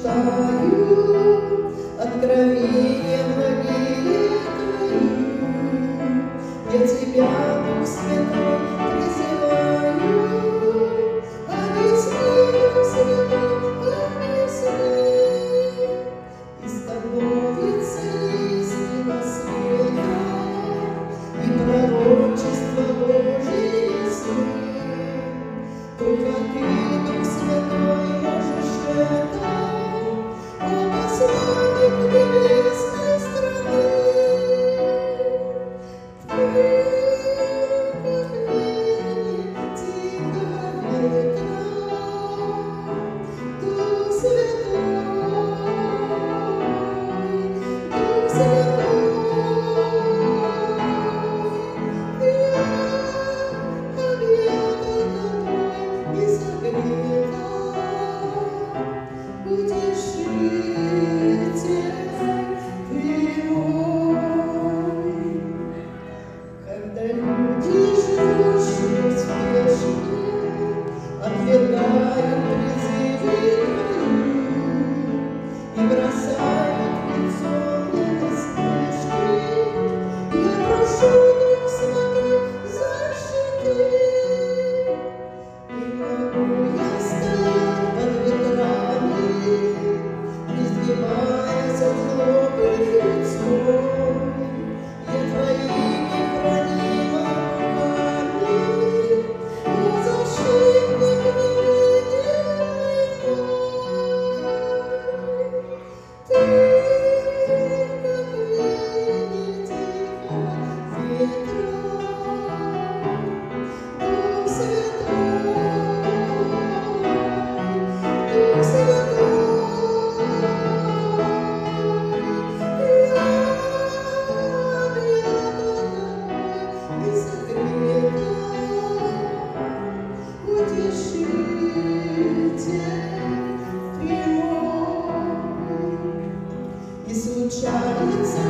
читаю откровения многие твои. Я тебя, Дух Святой, призываю, объясни, Дух Святой, объясни. И становится истина света, и пророчество Божие сны. Только ты, Дух Святой, можешь это, о посланник небесной страны. Ты, как ветер, тихо ветра, Дух Святой, Дух Святой. Когда люди, живущие в спешке, отвергают призывы твои и бросают лицо мне насмешки, я прошу, Дух Святой, защити. И могу я стоять под ветрами, не сгибаясь от злобы людской. Я твоими хранима руками, о защитник невидимый мой. Ты, как ветер тихого ветра, Дух Святой, Дух Святой. И случается